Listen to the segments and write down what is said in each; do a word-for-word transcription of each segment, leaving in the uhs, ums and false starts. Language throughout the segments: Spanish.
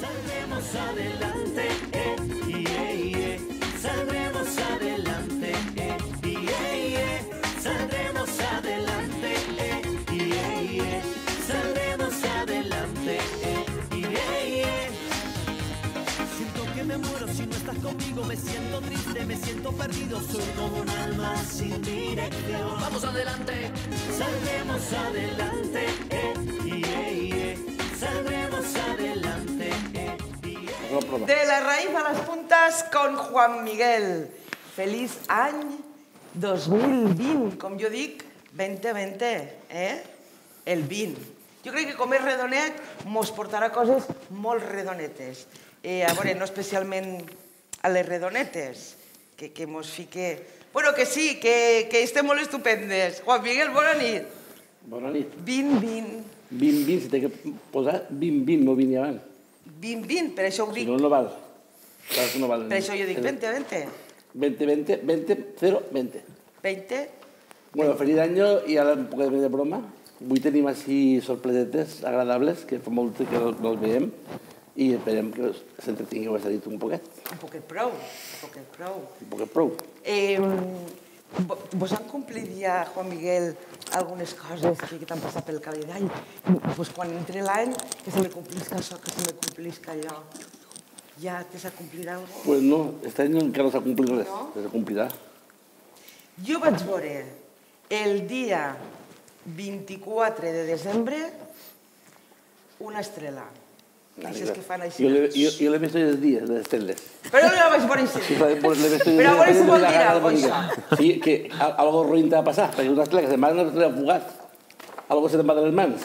Saldremos adelante, eh, yeah, yeah. Saldremos adelante, eh, yeah, yeah. Saldremos adelante, eh, yeah, yeah. Saldremos adelante, eh, yeah, yeah. Siento que me muero si no estás conmigo, me siento triste, me siento perdido, soy como un alma sin dirección. Vamos adelante, saldremos adelante, eh, yeah, yeah. Saldremos adelante, eh, yeah. De la raíz a las puntas con Juan Miguel. Feliç any dos mil vint, com jo dic, vint vint, eh? El vint. Jo crec que com és redonet, mos portarà coses molt redonetes. Eh, a veure, no especialment a les redonetes, que, que mos fique... Bueno, que sí, que, que estem molt estupendes. Juan Miguel, bona nit. Bona nit. vint vint. vint vint, si té que posar vint vint, no vint abans. vint vint, per això ho dic. Si no, no val. No val. Per això jo dic vint vint. vint vint, vint, cero, vint. vint. Bueno, feliz año y ahora un poco de broma. Avui tenim així sorpresetes agradables, que fa molt que no els veiem, i esperem que s'entretingueu aquesta nit un poquet. Un poquet prou, un poquet prou. Un poquet prou. Eh, vos han complit ja, Juan Miguel, algunes coses que, que t'han passat pel calendari? Pues quan entre l'any, que se me complisca això, que se me complisca allò. Ja te s'ha complit alguna cosa? Pues no, este any encara no s'ha complit res. No? Se complirà. Jo vaig veure el dia vint-i-quatre de desembre una estrela. Aquestes que fan així. Jo l'he vist els dies, les esteles. Però no la vaig veure així. Però a veure si vol dir alguna cosa. Sí, que algo ruïn te va passar, perquè una estrella que se'n va una estrella fugat. Algo se te'n va de les mans.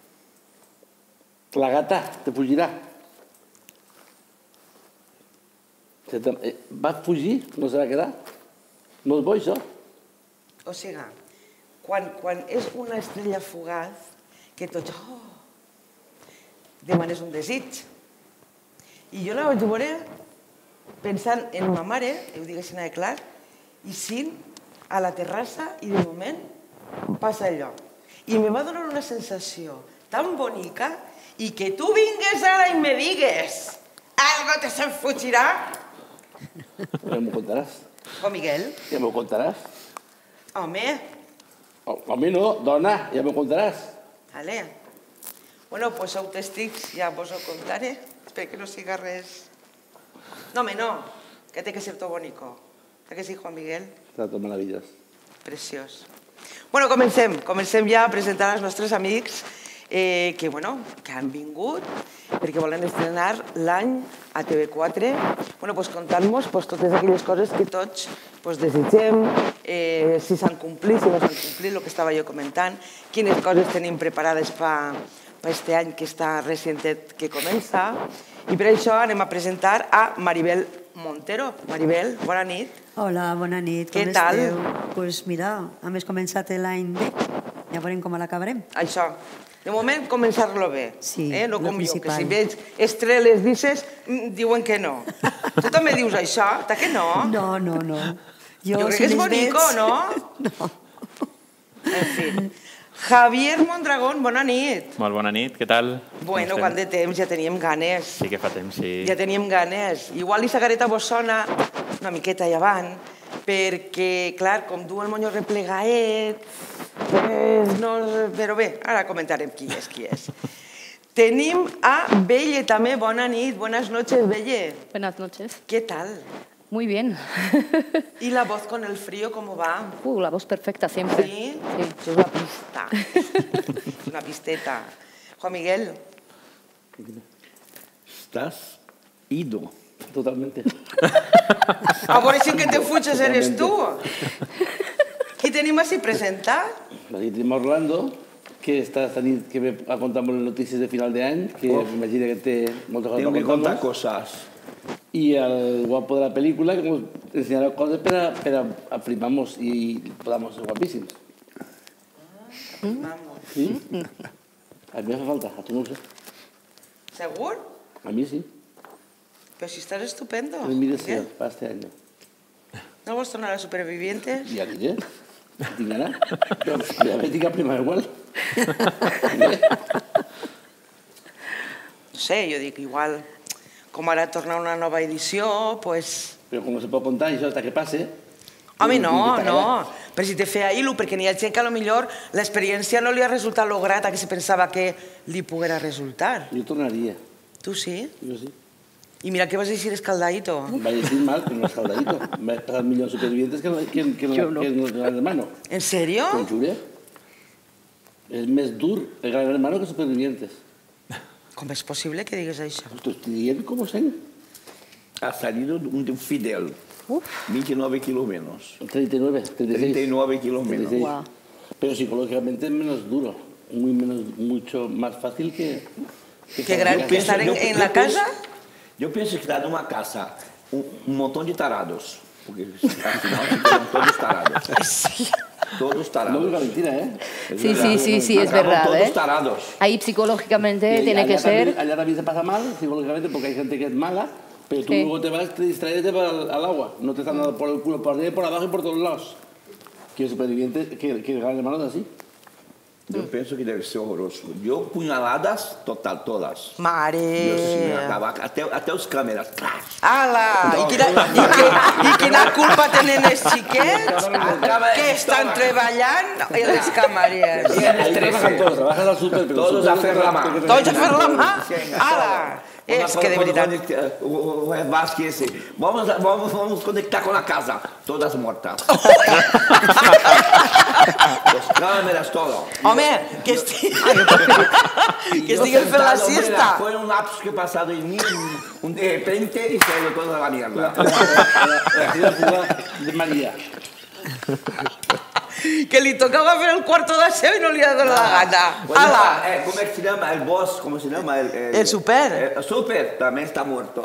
La gata te fugirà. Va fugir, no se va quedar. No és bo, això. O sigui, quan, quan és una estrella fugaz, que tots, oh, demanes un desig. I jo la vaig veure pensant en ma mare, ho dic així de clar, i sent a la terrassa i de moment passa allò. I me va donar una sensació tan bonica i que tu vingues ara i me digues algo te se'n fugirà. Ja m'ho contaràs. Juan Miguel. Ja m'ho contaràs. Home. A mi no, dona, ja m'ho contaràs. Vale. Bueno, pues sou testics, ja vos ho contaré. Espero que no siga res... No, home, no, que té que ser tot bonico. ¿A que sí, Juan Miguel? Està tot meravellós. Preciós. Bueno, comencem. Comencem ja a presentar als nostres amics eh, que, bueno, que han vingut perquè volen estrenar l'any a T V quatre, bueno, pues, contant-nos pues, totes aquelles coses que tots pues, desitgem, eh, si s'han complit, si no s'han complit, el que estava jo comentant, quines coses tenim preparades per aquest any que està recientet que comença. I per això anem a presentar a Maribel Montero. Maribel, bona nit. Hola, bona nit. Què tal? Doncs pues mira, hem començat l'any bé, ja veurem com l'acabarem. Això. De moment, començar-lo bé. Sí, eh? No lo com jo, que principal. si veig estreles dices, diuen que no. Tu també dius això? Ta que no? No, no, no. Jo crec si que és les bonico, veig- no? No. En fi. Javier Mondragón, bona nit. Molt bona nit, què tal? Bueno, Com quant estem? de temps, ja teníem ganes. Sí que fa temps, sí. Ja teníem ganes. Igual i sa gareta vos sona una miqueta i avant, perquè, clar, com du el monyo replegaet, pues no... Però bé, ara comentarem qui és, qui és. Tenim a Belle també, bona nit, buenas noches, Belle. Buenas noches. ¿Qué tal? Muy bien. ¿Y la voz con el frío cómo va? Uh, la voz perfecta siempre. ¿Sí? Sí. Eso es una pista. Es una pisteta. Juan Miguel. Estás ido, totalmente. A veure si que te fuches eres tu. Qui tenim així presentat? Aquí tenim a Orlando, que està esta nit que ve a contar-nos les notícies de final d'any, que m'imagina que té moltes coses Tengo que per contar contar-nos. cosas. Y el guapo de la película que nos enseñará cosas para, para afirmamos y podamos ser guapísimos. Vamos. ¿Sí? A mí me hace falta, a tú no sé. ¿Segur? A mí sí. Pero si estás estupendo. No me mires Miguel. para este año. ¿No vos tornar a Supervivientes? Ya diré. Tinc ganas. Diabètica prima igual. No sé, jo dic, igual com ara tornar una nova edició, pues... Però com no se pot contar això hasta que passe... Home, no, no, però si te feia il·lu, perquè n'hi ha gent que a lo millor l'experiència no li ha resultat lo grata que se pensava que li poguera resultar. Jo tornaria. Tu sí? Jo sí. I mira que vas decir escaldadito. Vaig dir mal, però no escaldadito. Vaig passar millor en Supervivientes que en, que, en, que, en, que en el Gran Hermano. ¿En serio? Te lo juré. És més dur el Gran Hermano que Supervivientes. Com és possible que digues això? T'ho estic dient com ho sé. Ha salido un de Fidel. veintinueve kilos menos. treinta y nueve, treinta y seis. treinta y nueve kilos menos. treinta y seis. Wow. Pero psicológicamente es menos duro. Muy menos, mucho más fácil que... Que, gran, que estar en, yo- en yo la pienso- casa. Yo pienso que está en una casa un, un montón de tarados. Porque al final se quedan todos tarados. Sí. Todos No es tarados. una mentira, ¿eh? Es Sí, verdad. sí, sí, sí, es Acaban verdad, todos ¿eh? tarados. Ahí psicológicamente Y tiene allá que ser... también- allá también se pasa mal psicológicamente porque hay gente que es mala, pero tú Sí. luego te vas, te distraes y te vas al, al agua. No te están dando por el culo, por arriba, y por abajo y por todos lados. Que el superviviente, que, que el Gran Hermano es así. Yo pienso que debe ser horroroso. Yo puñaladas, total, todas. Yo sí me Mare... acaba, até, até os câmeras. Crash. Ala! I quina, i, que, I quina culpa tenen els xiquets que estan treballant i les camareres? Ahí trabajan todos, trabajan al super, pero Todos super- a fer la mà. Tots a fer la mà? Venga, Ala! És que de veritat... O Vasquez, vamos, vamos, vamos conectar con la casa. Todas muertas. Las cámaras, todo. Home, que estigui... que Yo estiguen fent la sentado, mira, siesta. Fue un lapsus que he pasado en mí, un de repente, y se ha ido toda la mierda. La ciudad ciudad de María. Que li tocava fer el cuarto de seu i no li ha donat la gana. Bueno, Ala! eh, ¿Cómo es que se llama? El boss, ¿cómo se llama? El, el, El super. El super también está muerto.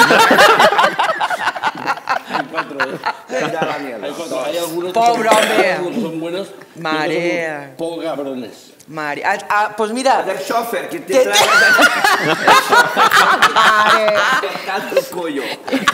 Hay cuatro, ¿eh? Ya la mierda. Hay cuatro. Hay algunos que Pobre son, hombre. hay algunos que son buenos. y otros Marea. son poco cabrones. Mare... Ah, ah, pues mira... El chofer que te Te- trae el el cuello.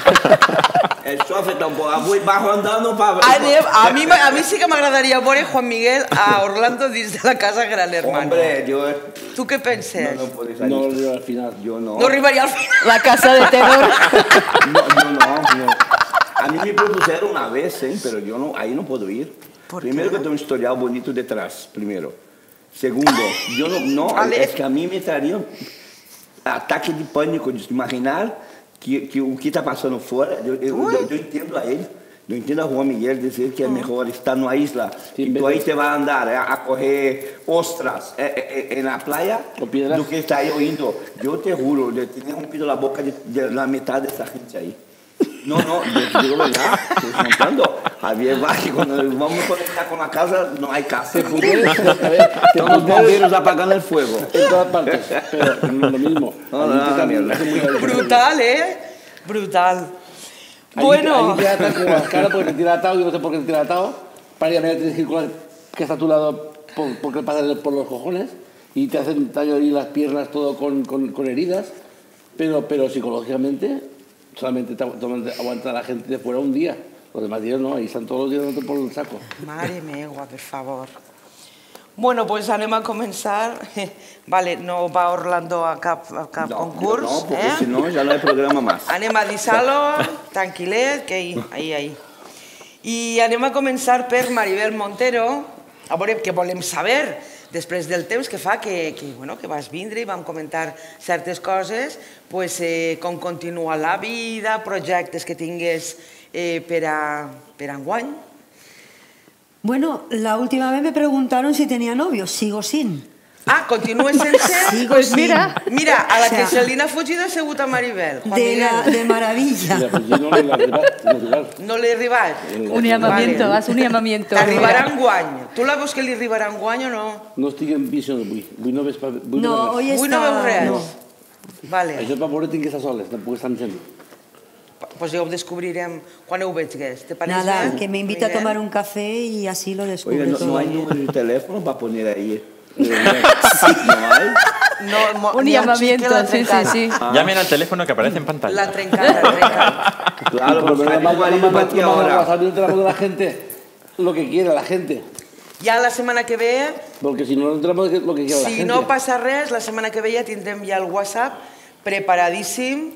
El chofer tampoco. Voy bajo andando para... Anem, a, mi, a mi sí que m'agradaria veure Juan Miguel a Orlando dins de la casa Gran Hermano. Hombre, yo... Tu què No, penses? no puedo salir. No arriba al final. Yo no. No arribaria al final. La casa de terror. No, yo no, no. A mí me propusieron una vez, ¿eh? Pero yo no, ahí no puedo ir. ¿Por Primero qué? que tengo un historial bonito detrás, primero. Segundo, yo no, no Vale. es que a mí me traría ataque de pánico de imaginar que, que o que está pasando fora. Eu, eu, eu, eu entendo a ele, eu entendo a Juan Miguel dizer que é melhor estar numa isla. Sim, E tu aí mesmo. te vai andar a, a correr ostras eh, eh, na praia Com piedras. do que estar aí indo. Eu te juro, eu tinha rompido a boca de, de, na metade dessa gente aí. No, no, yo digo verdad, estoy contando. Javier Vázquez, cuando vamos a conectar con la casa, no hay casa. Te puteé, a ver, te Son los puteé bomberos apagando el fuego. en todas partes, pero no lo mismo. No, Allí no, te no, cambian, mierda. hace muy bien. Brutal, eh? Brutal. Allí- Bueno, allí te atan con las caras porque te tira atado y no sé por qué te tira atado. Para ir a ver, tienes que ir con la que está a tu lado por, porque pasa por los cojones y te hacen tallo ahí las piernas todo con, con, con heridas. Pero, pero psicológicamente solamente te agu- aguanta la gente de fuera un día. Los demás días no, ahí están todos los días dándote por el saco. mare meua, per favor. Bueno, pues anem a començar. Vale, no va Orlando a cap, a cap concurs, no, porque eh? si no ya no hay programa más. Anem a deixar-lo tranquil·let, que ahí, ahí, ahí. I anem a començar per Maribel Montero, a veure què volem saber després del temps que fa que, que, bueno, que vas vindre i vam comentar certes coses, pues, eh, com continua la vida, projectes que tingues eh, per, a, per a enguany. Bueno, la última vez me preguntaron si tenía novio. Sigo sin. Ah, continues sense? Sigo Pues sin. mira. Mira, a la O sea, que se li n'ha fugit ha sigut a Maribel. Juan De, la, Miguel. de maravilla. Y la fusil no la arriba, natural. No li ha arribat? Un llamamiento, Vale. haz un llamamiento. T'arribarà enguany. Tu la veus que li arribarà enguany o no? No estic en visió d'avui. Avui no ves pa, avui No, no ves. hoy Avui no veus está... res? no. Vale, Això per veure tinc que estar soles, tampoc estan sent. pues ja ho descobrirem quan ho veigues. ¿Te parece? Nada, que me invita a Miguel? tomar un café y así lo descubro Oiga, no, todo. no hay número de teléfono para poner ahí. No hay. No, mo- Un ni el llamamiento, xic que l'ha sí, sí, trencat. sí. Llamen al teléfono que aparece en pantalla. L'ha trencat, l'ha trencat. Claro, Pero pues hay no un marido para ti ahora. no te la pone la gente lo que quiere la gente. Ja la setmana que ve, Porque si no, no tenemos lo que quiere la si gente. no passa res, la setmana que ve ja tindrem ja el WhatsApp preparadíssim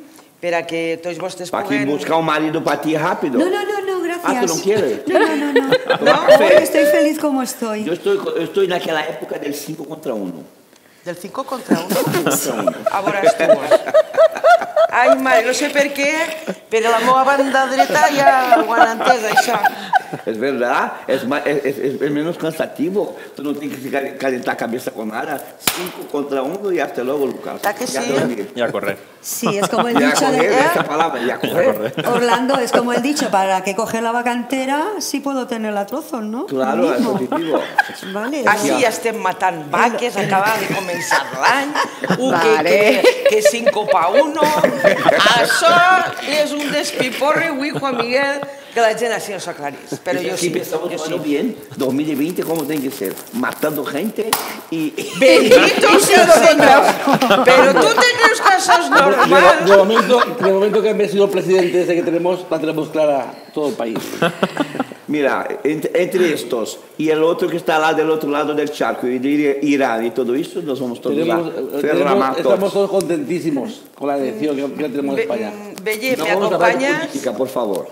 per a que tots vostres Para que puguen... buscar un marido para ti rápido. No, no, no, no, gracias. Ah, ¿tú no quieres? No, no, no, no. ¿No? Hoy estoy feliz como estoy. Yo estoy, yo estoy en aquella época del cinco contra uno. Del cinco contra uno? Contra uno. A veure tu. Ai, mare, no sé per què, però la meva banda dreta ja ho han entès, això. Es verdad, es, más, es, es, es menos cansativo. Tú no tienes que calentar cabeza con nada. Cinco contra uno y hasta luego, Lucas. ¿Está que sí? Ya dormir. Y a correr. Sí, es como el Ya dicho correr, de... esa palabra, ya correr. Orlando, es como el dicho, para que coger la vacantera, sí puedo tener la trozos, ¿no? Claro, Lo es mismo. positivo. Vale. Aquí ja estem matant vaques, acaba de començar l'any, un que, Vale. que, que cinco pa uno. Això és un despiporre avui, Juan Miguel, que la gent així no s'aclarís. Però jo Aquí sí, pensamos jo bueno, sí. bien, dos mil veinte como tiene que ser, matando gente y... Bendito sea el Señor. Pero tú te crees que això és De, de normal. momento, de momento que han sido el presidente ese que tenemos, la tenemos clara todo el país. Mira, entre, entre estos y el otro que está là del otro lado del charco, y de Irán y todo eso, nos vamos todos Tenemos, a tenemos- ferramar estamos todos. todos contentísimos con la elección que, que tenemos en Be- España. Belle, No ¿me vamos a hablar de acompañas? política, por favor.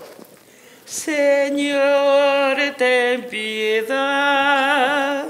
Señor, ten piedad.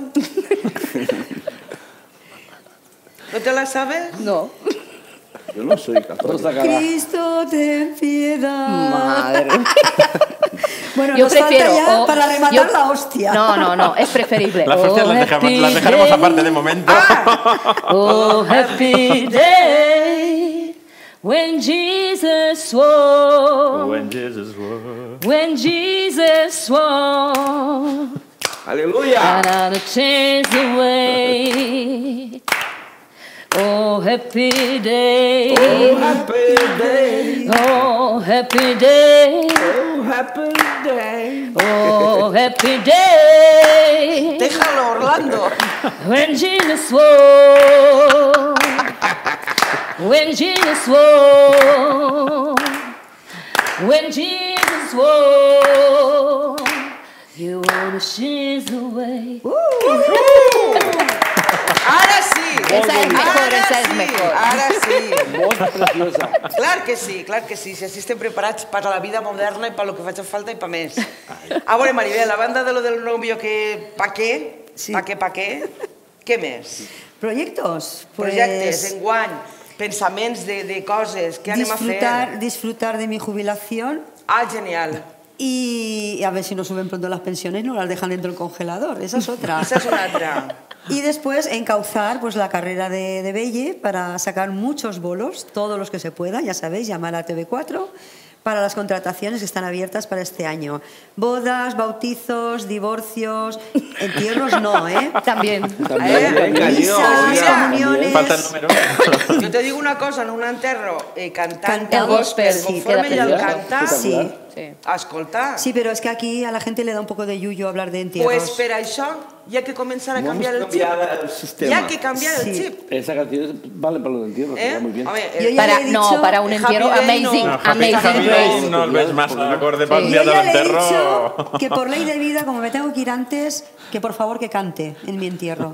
¿No te la sabes? No. Yo no soy capaz. Todo está cara. Cristo, ten piedad. Madre. Bueno, Yo nos prefiero. falta ya o- para rematar yo- la hostia. No, no, no, es preferible. Las hostias Oh, las, dejamos, happy las dejaremos day. aparte de momento. Oh, happy day when Jesus swore. When Jesus was. When Jesus swore. Aleluya. And I'll change the way. Oh, happy day. Oh, happy day. Oh, happy day. Oh, happy day. Oh, happy day. Déjalo, Orlando. When Jesus swore. When Jesus swore. When Jesus swore. You wanna change the way. Ara sí. Esa es mejor, Ara esa es sí, mejor. Ara sí. Voz preciosa. Clar que sí, clar que sí. Si així estem preparats per a la vida moderna i per lo que faci falta i per més. A veure, Maribel, a banda de lo del novio que... Pa què? Sí. Pa què, pa què? Què més? Proyectos. Pues Projectes, enguany, pensaments de, de coses, què anem a disfrutar, fer? disfrutar de mi jubilación Ah, genial. y a ver si nos suben pronto las pensiones, no las dejan dentro del congelador. Esa es otra. Esa és una altra. Y después encauzar pues, la carrera de, de Belle para sacar muchos bolos, todos los que se pueda, ya sabéis, llamar a T V cuatro para las contrataciones que están abiertas para este año. Bodas, bautizos, divorcios, entierros no, ¿eh? También. También, Eh, venga, misas, Dios, mira. comuniones. Falta el número. Jo te digo una cosa, en un enterro, eh, cantant Cantamos, el gospel, sí, conforme queda ell el precioso. canta, Sí. Sí. escolta, Sí, pero es que aquí a la gente le da un poco de yuyo hablar de entierros. pues per això hi ha que començar a Vamos canviar a el chip. cambiar el Hi sistema. ha que canviar el Sí. chip. Esa canción vale para los entierros, ¿Eh? está muy bien. Home, Yo eh, ya Para, le he no, dicho- para un entierro, Happy Day amazing, no. Happy amazing Day grace. no el ves más acorde para el Yo día del ya le he enterro. dicho que por ley de vida, como me tengo que ir antes, que por favor que cante en mi entierro.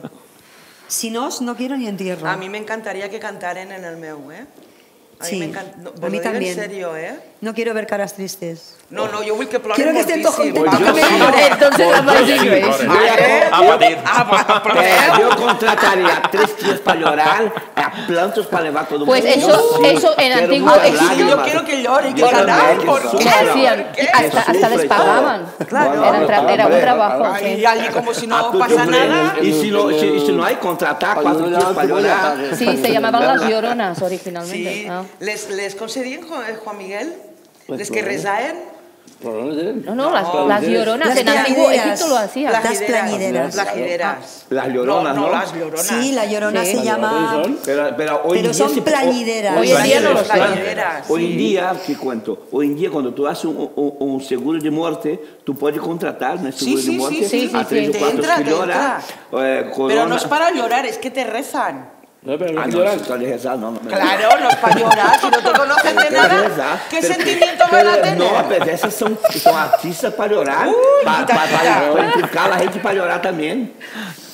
Si no, no quiero ni entierro. a mi m'encantaria que cantaren en el meu, eh? A Sí, mi m'encanta... No, a vos mí lo digo también. en serio, eh? No quiero ver caras tristes. No, no, jo vull que ploren Quiero que estén todos moltíssim. contentos. Pues yo que me sí. lloren. Entonces, amazing grace. Eh? A patir. Ah, va, però Eh, eh? yo contrataría tres tíos para llorar, a plantos para levar todo el Pues mundo. eso- eso en Quiero antiguo muchas Egipto- Sí, yo lágrimas. quiero que llore y que Yo ganar, también, que ¿por sufra. qué? Hacían, ¿Por qué? hasta, hasta Sufre les y todo. pagaban. Claro. Era, un tra- era un trabajo. Ay, sí. y allí como si A no tu pasa sufre. nada. Y si no, si, si no hay, contratar Para cuatro llorar, tíos para cebolla, llorar. para- Sí, se llamaban las lloronas originalmente. Sí, ¿no? les, les concedien, Jo- eh, Juan Miguel, Pues les que claro. rezaen. ¿Problemas eran? No, no, las, No, las las lloronas Las en antiguo plañideras. Egipto lo hacían. Las Plagideras. plañideras. Plagideras. Las lloronas, no, ¿no? las lloronas. Sí, la llorona Sí. se llama... ¿Son? Pero, pero hoy Pero en día son se- plañideras. Hoy en día no lo sé. Plañideras. Hoy en día, te cuento, hoy en día cuando tú haces un, un- un seguro de muerte, tú puedes contratar un seguro Sí, sí, de muerte sí, sí, a sí, tres sí. o Te cuatro entra, que te llora, eh, Pero corona. no es para llorar, es que te rezan. No, pero no Ah, hay que no, llorar. eso de rezar, no, no me Claro, no es para llorar, si no te conocen de Pero nada, rezar, ¿qué pero- sentimiento van pero a tener? No, pero esas son, son artistas para llorar, Uy, para, quita, para, quita. para implicar a la gente para llorar también.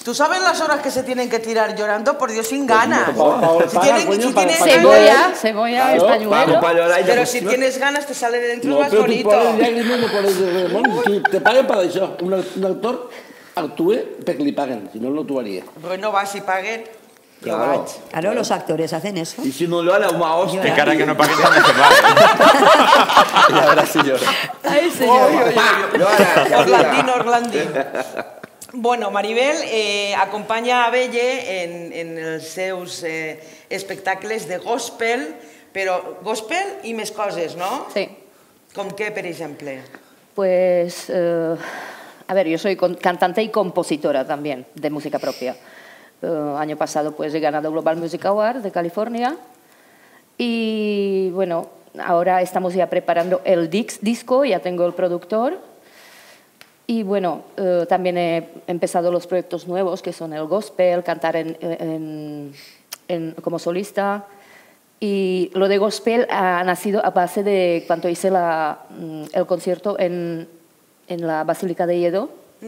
¿Tú sabes las horas que se tienen que tirar llorando? Por Dios, sin ganas. Pa- pa- Si paga, tienen- coño, si para- tienes para- ganas- Cebolla, cebolla, Claro, españuelo. Para llorar y Pero después, si ¿no? tienes ganas, te sale de dentro No, más però tu bonito. poses llàgrimes, no poses Ramon. Tu te paguen per això. Un, un actor actua perquè li paguen, si no, no actuaria. Bueno, va, si paguen, jo Claro. vaig. Claro, los actores hacen eso. Y si no llora, una hostia. Encara que no pagues ja no se va. Ja veràs si llora. Ay, señor. Llora, Orlandín, Orlandín. Bueno, Maribel eh, acompanya a Belle en, en els seus eh, espectacles de gospel, però gospel i més coses, no? Sí. Com què, per exemple? Pues, eh, a ver, yo soy con- cantante y compositora también de música propia. Eh, año pasado pues he ganado Global Music Award de California y bueno, ahora estamos ya preparando el dix- disco, ya tengo el productor y bueno, eh, también he empezado los proyectos nuevos que son el gospel, cantar en, en- en- como solista. Y lo de gospel ha nacido a base de cuando hice la, mm, el concierto en, en la Basílica de Lledó.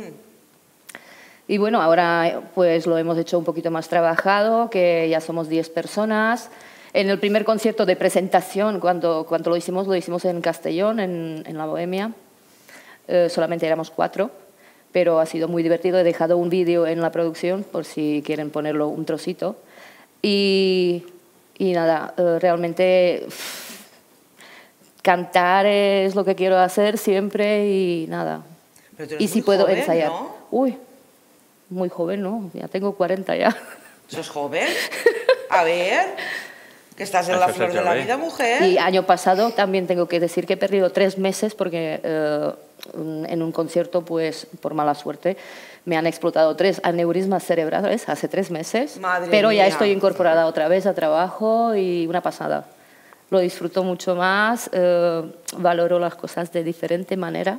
Y bueno, ahora pues lo hemos hecho un poquito más trabajado, que ya somos diez personas. En el primer concierto de presentación, cuando, cuando lo hicimos, lo hicimos en Castellón, en, en la Bohemia. Eh, solamente éramos cuatro, pero ha sido muy divertido. He dejado un vídeo en la producción por si quieren ponerlo un trocito. Y, y nada, eh, realmente uff, cantar es lo que quiero hacer siempre y nada. Pero tú eres Y si muy puedo joven, ensayar. ¿no? Uy, muy joven, ¿no? Ya tengo cuarenta ya. ¿Sos joven? A ver, que estás en la Eso es flor de la joven. vida, mujer. Y año pasado también tengo que decir que he perdido tres meses porque eh, en un concierto, pues por mala suerte, me han explotado tres aneurismas cerebrales hace tres meses. Madre pero ya mía. estoy incorporada otra vez a trabajo y una pasada. Lo disfruto mucho más, eh, valoro las cosas de diferente manera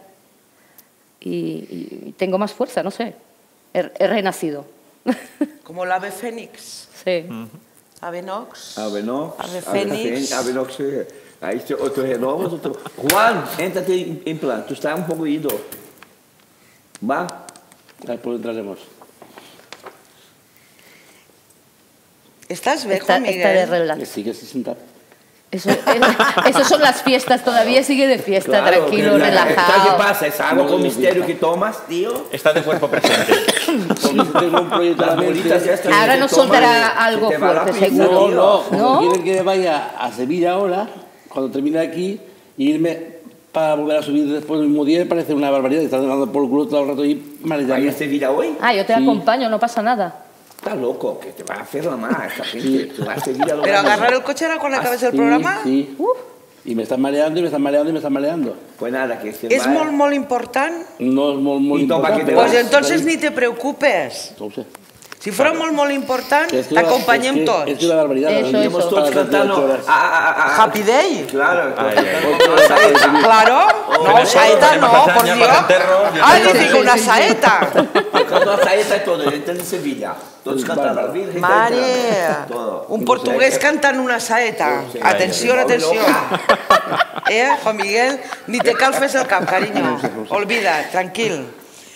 y, y tengo más fuerza, no sé. He, he renacido. Como el ave fénix. Sí. Ave Nox. Ave Nox. Ave Fénix. Ave Nox. eh, Ahí te- otro renovas, otro. Juan, éntrate en, en plan. Tú estás un poco ido. Va. Después entraremos. ¿Estás bien, Está, Juan está de Miguel? relax. Que sigues sin sentar. Eso, es- eso son las fiestas, todavía sigue de fiesta, Claro, tranquilo, que- ¿Sabes qué relajado. pasa? Es algo No, con no, misterio no. que tomas, tío. Está de cuerpo presente. Porque tengo un proyecto a la Las bolitas mente. estas Ahora que nos tomas, soltará se algo te va la fuerte, pinza, seguro. No, tío. no, porque ¿No? quieren que vaya a Sevilla ahora, cuando termine aquí, y irme para volver a subir después del mismo día, me parece una barbaridad. Estar dando por el culo todo el rato y ¿Ahí marearme. a Sevilla hoy? Ah, yo te Sí. acompaño, no pasa nada. Estás loco, que te va a hacer la más esta gente. Te va a Sevilla lo Pero vamos. agarrar el coche ahora cuando acabes el Sí, programa Sí. Y me están mareando, y me están mareando, y me están mareando. Pues nada, que se és va. molt, molt important. No es muy, muy Y toma importante. que te Pues vas. entonces ni te preocupes. No ho sé. Si fuera molt, molt important, Es que- t'acompanyem es que- tots. Es que una barbaridad. Eso, Nos eso. iremos Estamos todos para las veintiocho cantando. horas. Ah, ah, ah, ah. Happy Day. Claro, todos Ay, cantando ay. una saeta. Claro. No, Pero saeta tenemos no, hazaña por para Dios. enterro, yo Ah, no sé. dice que una saeta. Tocando la saeta y todo, yo en Sevilla. Todos cantando la Virgen. Mare, Todo. un portugués cantant una saeta. Sí, Atenció, sí. atenció. Eh, Juan Miguel? Ni te cal fes el cap, carinyo. Oblida't, tranquil.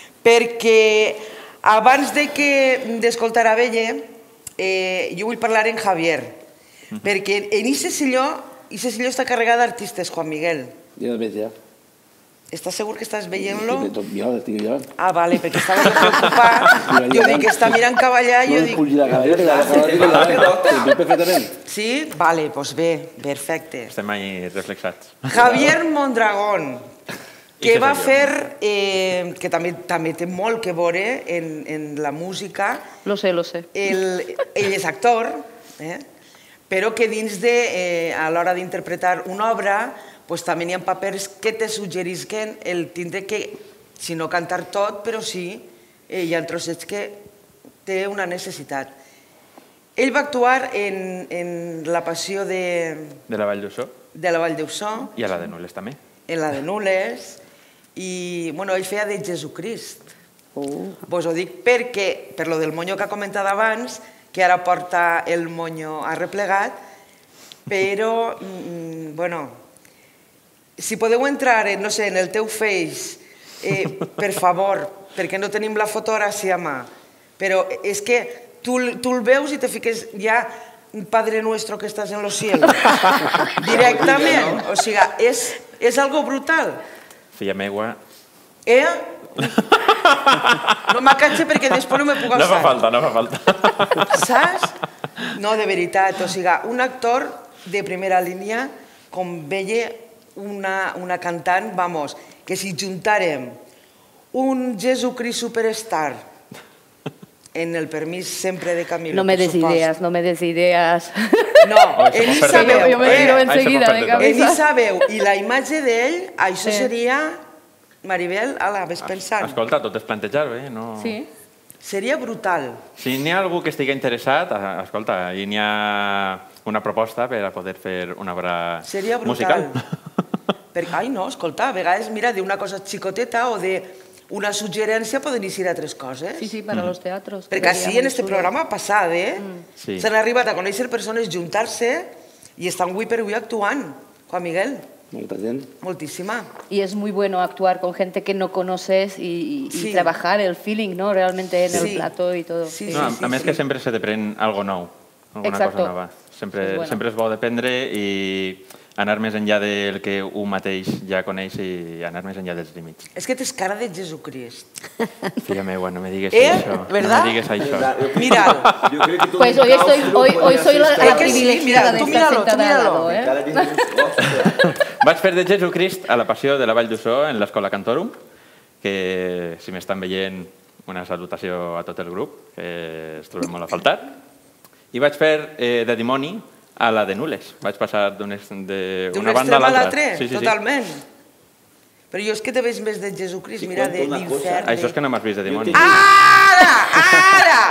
Perquè abans de que d'escoltar a Belle, eh, jo vull parlar en Javier. Perquè en Ise Silló, Ise Silló està carregada d'artistes, Juan Miguel. Ya ves, ya. Estàs segur que estàs veient-lo? Ya lo estoy llevando. Ah, vale, perquè estava preocupat. Jo dic, està mirant cap allà, No jo es dic... pujar la cabeza, que la Sí, cabeza sí, que la sí, cabeza. Ve perfectamente. Sí? Vale, doncs bé, perfecte. Estem ahí reflexats. Javier Mondragón, que I què va sé jo? fer, eh, que també, també té molt que veure en, en la música, Lo sé, lo sé. el, ell és actor, eh? però que dins de, eh, a l'hora d'interpretar una obra, pues, també hi ha papers que te suggerisquen el tindre que, si no cantar tot, però sí, eh, hi ha trossets que té una necessitat. Ell va actuar en, en La passió de, De la Vall d'Uixó de la Vall d'Uixó, i a la de Nules també. en la de Nules, i bueno, ell feia de Jesucrist. Uh. Vos ho dic perquè, per lo del monyo que ha comentat abans, que ara porta el monyo arreplegat, però, mm, bueno, si podeu entrar, en, no sé, en el teu Face, eh, per favor, perquè no tenim la foto ara sí a mà, Però és que tu, tu el veus i te fiques ja Padre Nuestro que estàs en los cielos. Directament. O sigui, és, és algo brutal. Filla meua... Eh? No m'acatxe perquè després no me puc alçar. No fa falta, no fa falta. Saps? No, de veritat. O sigui, un actor de primera línia, com veia una, una cantant, vamos, que si juntàrem un Jesucrist superstar en el permís sempre de Camilo. No me des ideas, no me des ideas. No, ell hi sabeu. Yo me tiro enseguida de cabeza. Ell hi sabeu. I la imatge d'ell, això seria... Maribel, ala, ves pensant. Escolta, tot és plantejar, bé? No... Sí. Seria brutal. Si n'hi ha algú que estigui interessat, escolta, i n'hi ha una proposta per a poder fer una obra seria brutal. Musical. Perquè, ai, no, escolta, a vegades, mira, d'una cosa xicoteta o d'una suggerència poden eixir altres coses. Sí, sí, para los teatros. Perquè així en este programa passat, eh? Sí. S'han arribat a conèixer persones, juntar-se i estan avui per avui actuant. Juan Miguel. Molta gent. Moltíssima. Y es muy bueno actuar con gente que no conoces y, y Sí. trabajar el feeling, ¿no? Realmente en Sí. el plató y todo. Sí, No, a, sí, a més sí. que sempre se t'aprèn algo nou, alguna Exacto. cosa nova. Sempre, És bueno. sempre és bo d'aprendre i anar més enllà del que un mateix ja coneix i anar més enllà dels límits. És que tens cara de Jesucrist. Filla meua, no me digues Eh? això. ¿Verdad? No me digues això. Míralo. Yo creo que todo Pues un hoy estoy, claustro hoy, puede hoy soy la, hacerse la Es que sí, privilegiada mira, de tú estar míralo, tú sentada al míralo. lado, ¿eh? cara de Jesús. Vaig fer de Jesucrist a la Passió de la Vall d'Uixó en l'Escola Cantorum, que si m'estan veient una salutació a tot el grup, que es trobem molt a faltar. I vaig fer eh, de dimoni a la de Nules. Vaig passar d'una D'un banda a extrem a l'altra. l'altre, Sí, sí, sí. totalment. Però jo és que te veig més de Jesucrist, Sí, mira, de cuento una cosa. l'infern. Això és que no m'has vist de dimoni. Ara! Ara!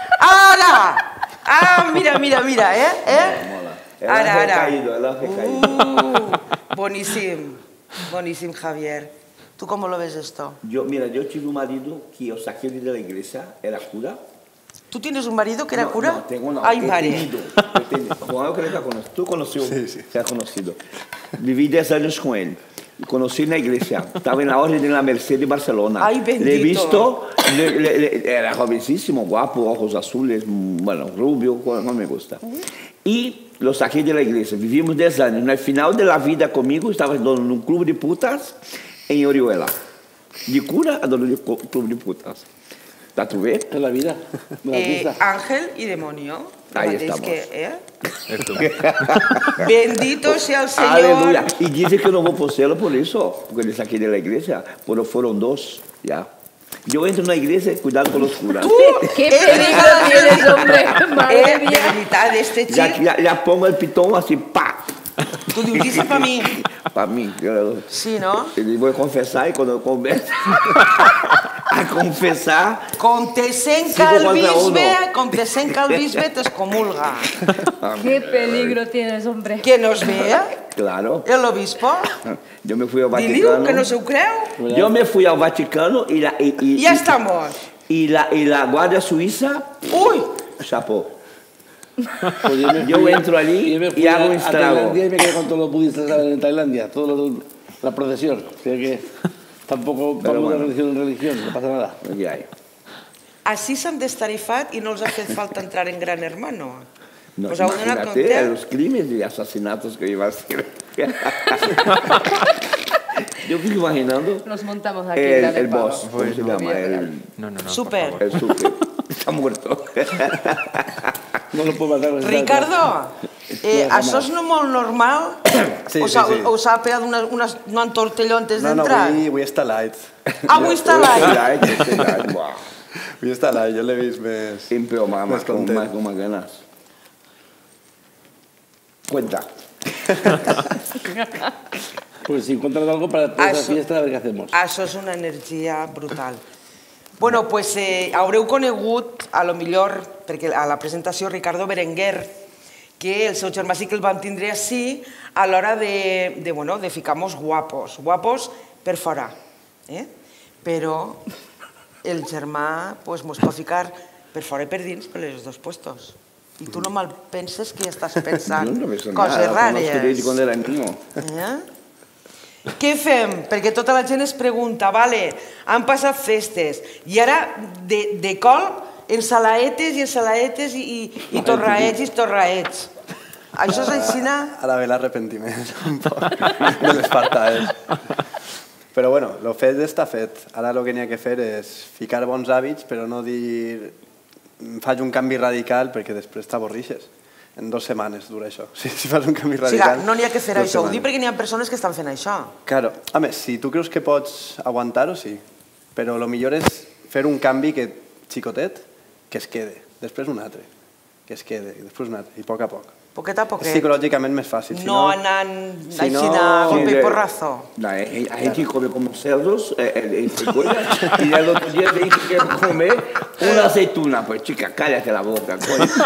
Ara! Ah, mira, mira, mira, eh? eh? Mola. El Ara, ángel ara. caído, el ángel caído. Uh, buenísimo, buenísimo, Javier. ¿Tú cómo lo ves esto? Yo, mira, yo tuve un marido que yo saqué de la iglesia, era cura. ¿Tú tienes un marido que era No, cura? No, tengo una. Ay, he Mari. tenido, he tenido. Juan, yo creo que conoces. Tú conoció, se ha conocido. Viví diez años con él. Y conocí en la iglesia. Estaba en la Orden de la Merced de Barcelona. Ay, bendito. Le he visto, le- le- le- era jovencísimo, guapo, ojos azules, mm, bueno, rubio, no me gusta. Y lo saqué de la iglesia. Vivimos diez años. Al final de la vida conmigo, estaba en un club de putas en Orihuela. De cura a dono de co- club de putas. ¿La tuve? Es la vida. Me la Eh, pista. ángel y demonio. Lo Ahí mateix estamos. que, eh? És tu. Bendito sea el Señor. Aleluya. Y dice que no voy por cielo por eso, porque le saqué de la iglesia. Pero fueron dos, ya. Yo entro en una iglesia y cuidado con los curas. ¡Qué Eh, peligro tienes, hombre! ¡Madre Eh, de mía! veritat, este Ya, chic, ya, ya pongo el pitón así, pa. tu dius, dice pa mi. Para mí. Yo, Sí, no? y voy a confesar y cuando converso a confesar, Com te senca Cinco el contra bisbe, uno. com te senca el bisbe, t'excomulga. ¡Qué peligro tienes, hombre! Que nos vea claro. el obispo. Yo me fui al Diliu, Vaticano. que no se ho creu. Yo me fui al Vaticano y la, y, y, Ya y- estamos. y la, y la Guardia Suiza, Uy, chapó. Pues yo, me Yo fui- entro allí yo me fui y hago a- un a estrago. Tailandia y me quedé con todos los budistas que estaban en Tailandia, toda la procesión. O sea que tampoco Pero vamos bueno. de religión en religión, no pasa nada. Aquí hay. així s'han d'estarifat i no els ha fet falta entrar en Gran Hermano. No, Pues heu de donar imagínate compte. los crímenes y asesinatos que iba a hacer. Yo me imaginando Nos montamos aquí. el, Gran el Hermano. boss, ¿cómo se llama? El, No, no, no. Super. por favor. el super. Está muerto. No lo puedo matar. pues, Ricardo, eh, això és no molt normal? Sí, o sí, sí. O s'ha pegat una, una, un entortelló antes No, no, d'entrar? avui, avui està light. Ah, avui està light. Light, este light, buah. Avui està light, jo l'he vist més... Siempre o más, Más más, con, contento. más, con más ganas. Cuenta. Pues si encuentras algo para toda esa Eso- fiesta, a ver qué hacemos. Això és una energia brutal. Bueno, pues eh, haureu conegut, a lo millor, perquè a la presentació, Ricardo Berenguer, que el seu germà sí que el van tindre així a l'hora de, de, bueno, de ficar-nos guapos, guapos per fora. Eh? Però el germà pues, mos pot ficar per fora i per dins per els dos puestos. I tu no mal penses que estàs pensant Yo no me suena coses nada, conozco desde rares. cuando era niño. Eh? Què fem? Perquè tota la gent es pregunta, vale, han passat festes i ara de, de col ensalaetes i ensalaetes i, i, i torraets i torraets. Això és aixina... Ara ve l'arrepentiment, un poc, de les fartades. Però bueno, el fet està fet. Ara el que n'hi ha que fer és ficar bons hàbits, però no dir faig un canvi radical perquè després t'avorrixes. En dues setmanes dura això. Si, si fas un canvi radical... O sigui, no n'hi ha que fer això. Ho dic perquè n'hi ha persones que estan fent això. Claro. A més, si tu creus que pots aguantar-ho, sí. Però el millor és fer un canvi que, xicotet, que es quede. Després un altre. Que es quede. I després un altre. I a poc a poc. Poquet a poquet. És psicològicament més fàcil. No anant aixina a golpe y porrazo. Hay gente que come como cerdos en Segovia y el otro día te dije que comer una aceituna. Pues chica, cállate la boca.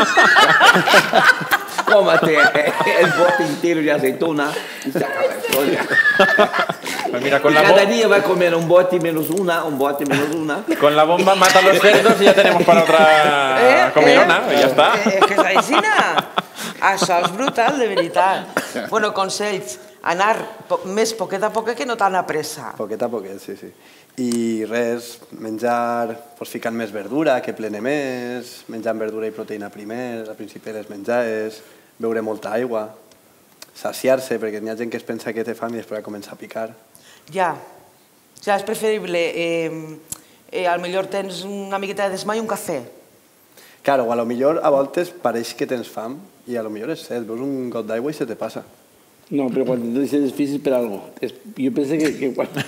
Cómate el bote entero de aceituna y se acaba la historia. Pues mira, con la Cada bomba, día va a comer un bote menos una, un bote menos una. con la bomba mata los cerdos y ya tenemos para otra comilona, y ya está. És que és aixina. Això és brutal, de veritat. Bueno, consells, anar més poquet a poquet que no tan a pressa. Poquet a poquet, sí, sí. I res, menjar, pues, ficant més verdura, que plene més, menjant verdura i proteïna primer, al principi les menjaves, beure molta aigua, saciar-se, perquè hi ha gent que es pensa que té fam i després comença a picar. Ja. O sigui, és preferible, eh, eh, al millor tens una miqueta de desmai i un cafè. Claro, o a lo millor a voltes pareix que tens fam i a lo millor és set, veus un got d'aigua i se te passa. No, pero cuando te dices es difícil per algo. Es, yo pensé que, que cuando...